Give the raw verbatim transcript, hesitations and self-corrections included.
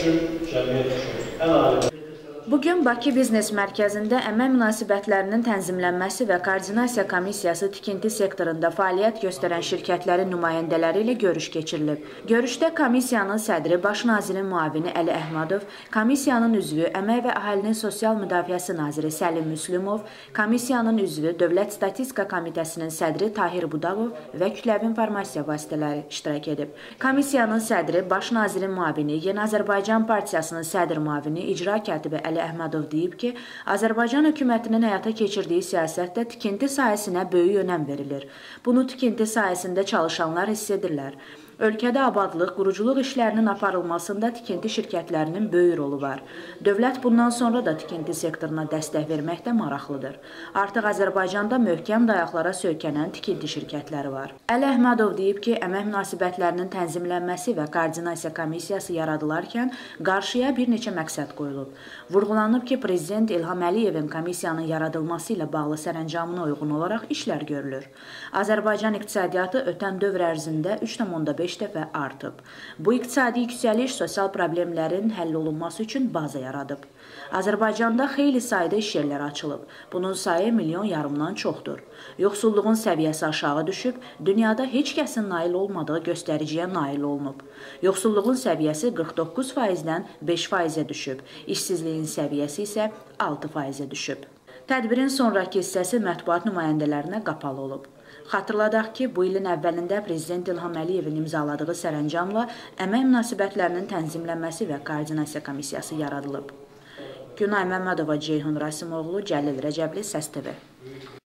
üçün, cəmiyyət üçün ən ali. Bugün Bakı Biznes Mərkəzində əmək münasibətlərinin tənzimlənməsi və koordinasiya komissiyası tikinti sektorunda fəaliyyət göstərən şirkətlərin nümayəndələri ilə görüş keçirilib. Görüşdə komissiyanın sədri, baş nazirin müavini Əli Əhmədov, komissiyanın üzvü, əmək və əhalinin sosial müdafiəsi naziri Səlim Müslümov, komissiyanın üzvü, Dövlət Statistika Komitəsinin sədri Tahir Budaqov və kütləvi informasiya vasitələri iştirak edib. Komissiyanın sədri, baş nazirin müavini, Yeni Azərbaycan Partiyasının sədr müavini, icra katibi Əli Əhmədov deyib ki, Azərbaycan hökumətinin həyata keçirdiyi siyasətdə tikinti sahəsinə böyük önəm verilir. Bunu tikinti sahəsində çalışanlar hiss edirlər. Ölkədə abadlıq, quruculuq işlərinin aparılmasında tikinti şirkətlərinin böyük rolu var. Dövlət bundan sonra da tikinti sektoruna dəstək verməkdə maraqlıdır. Artıq Azərbaycanda möhkəm dayaqlara söykənən tikinti şirkətləri var. Əli Əhmədov deyib ki, əmək münasibətlərinin tənzimlənməsi və koordinasiya komissiyası yaradılarkən qarşıya bir neçə məqsəd qoyulub. Vurğulanıb ki, Prezident İlham Əliyevin komissiyanın yaradılması ilə bağlı sərəncamına uyğun olaraq işlər görülür. Azərbaycan iqtisadiyyatı ötən dövr ərzində üç nöqtə beş dəfə artıb. Bu iqtisadi yüksəliş sosial problemlərin həll olunması üçün baza yaradıb. Azərbaycanda xeyli sayda iş yerləri açılıb. Bunun sayı milyon yarımdan çoxdur. Yoxsulluğun səviyyəsi aşağı düşüb, dünyada heç kəsin nail olmadığı göstəriciyə nail olunub. Yoxsulluğun səviyyəsi qırx doqquz faizdən beş faizə düşüb, işsizliyin səviyyəsi isə altı faizə düşüb. Tədbirin sonraki hissəsi mətbuat nümayəndələrinə qapalı olub. Xatırladaq ki, bu ilin əvvəlində Prezident İlham Əliyevin imzaladığı sərəncamla əmək münasibətlərinin tənzimlənməsi və koordinasiya komissiyası yaradılıb. Günay Məmmədova, Ceyhun Rasimoğlu, Cəlil Rəcəbli, Səs T V.